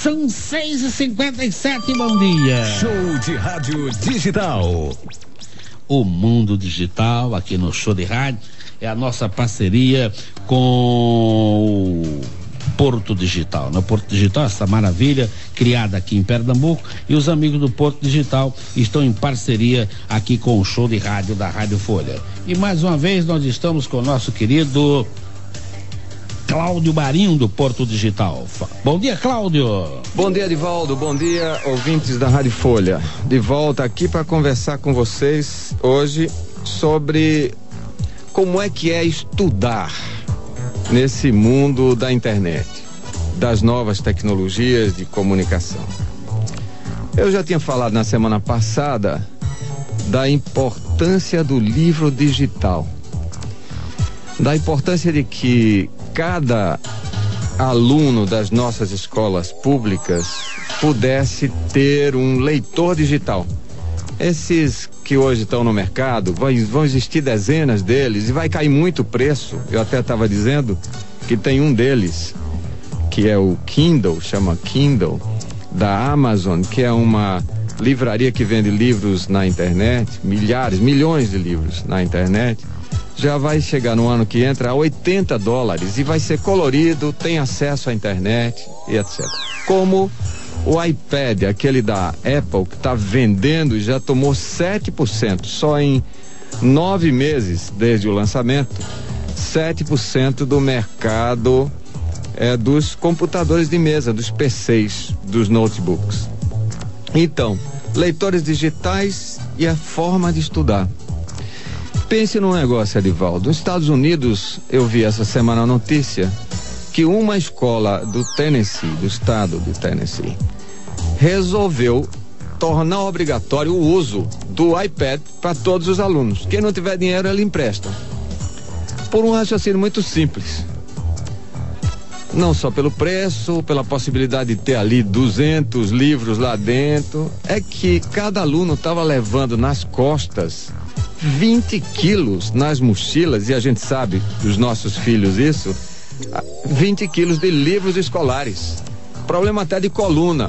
São 6h57, bom dia. Show de rádio digital. O mundo digital aqui no Show de Rádio é a nossa parceria com o Porto Digital, né? Porto Digital, essa maravilha criada aqui em Pernambuco, e os amigos do Porto Digital estão em parceria aqui com o Show de Rádio da Rádio Folha. E mais uma vez nós estamos com o nosso querido Cláudio Marinho do Porto Digital. Bom dia, Cláudio. Bom dia, Divaldo. Bom dia, ouvintes da Rádio Folha. De volta aqui para conversar com vocês hoje sobre como é que é estudar nesse mundo da internet, das novas tecnologias de comunicação. Eu já tinha falado na semana passada da importância do livro digital, da importância de que cada aluno das nossas escolas públicas pudesse ter um leitor digital. Esses que hoje estão no mercado, vão existir dezenas deles e vai cair muito o preço. Eu até estava dizendo que tem um deles, que é o Kindle, chama Kindle, da Amazon, que é uma livraria que vende livros na internet, milhões de livros na internet. Já vai chegar no ano que entra a $80 e vai ser colorido, tem acesso à internet e etc. Como o iPad, aquele da Apple, que está vendendo e já tomou 7%, só em 9 meses desde o lançamento, 7% do mercado dos computadores de mesa, dos PCs, dos notebooks. Então, leitores digitais e a forma de estudar. Pense num negócio, Edivaldo. Nos Estados Unidos, eu vi essa semana a notícia que uma escola do Tennessee, do estado do Tennessee, resolveu tornar obrigatório o uso do iPad para todos os alunos. Quem não tiver dinheiro, ele empresta. Por um raciocínio muito simples. Não só pelo preço, pela possibilidade de ter ali 200 livros lá dentro, é que cada aluno estava levando nas costas 20 quilos nas mochilas, e a gente sabe dos nossos filhos isso, 20 quilos de livros escolares, problema até de coluna,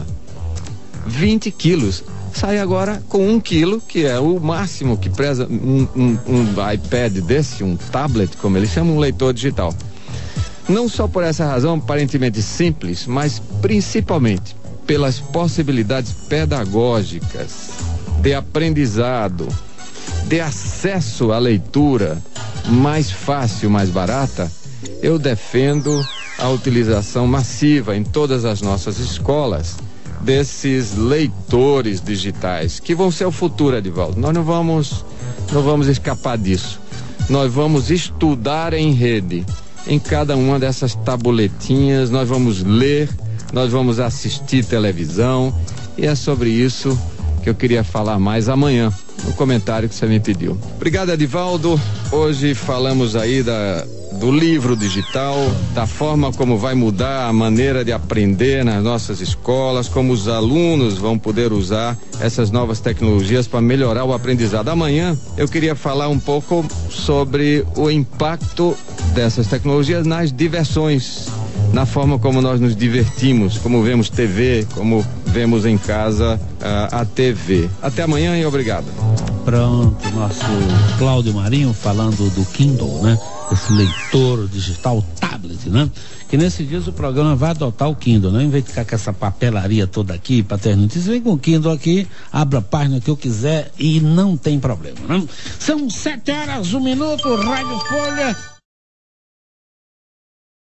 20 quilos, sai agora com 1 quilo, que é o máximo que preza um iPad desse, um tablet, como eles chamam, um leitor digital. Não só por essa razão aparentemente simples, mas principalmente pelas possibilidades pedagógicas, de aprendizado, de acesso à leitura mais fácil, mais barata. Eu defendo a utilização massiva em todas as nossas escolas desses leitores digitais, que vão ser o futuro, Edivaldo. Nós não vamos escapar disso. Nós vamos estudar em rede. Em cada uma dessas tabuletinhas nós vamos ler, nós vamos assistir televisão, e é sobre isso que eu queria falar mais amanhã, no comentário que você me pediu. Obrigado, Edivaldo. Hoje falamos aí do livro digital, da forma como vai mudar a maneira de aprender nas nossas escolas, como os alunos vão poder usar essas novas tecnologias para melhorar o aprendizado. Amanhã eu queria falar um pouco sobre o impacto dessas tecnologias nas diversões, na forma como nós nos divertimos, como vemos TV, como vemos em casa a TV. Até amanhã e obrigado. Pronto, nosso Cláudio Marinho falando do Kindle, né? Esse leitor digital, tablet, né? Que nesses dias o programa vai adotar o Kindle, né? Em vez de ficar com essa papelaria toda aqui para ter notícias, vem com o Kindle aqui, abra a página que eu quiser e não tem problema, né? São 7 horas, 1 minuto, Rádio Folha.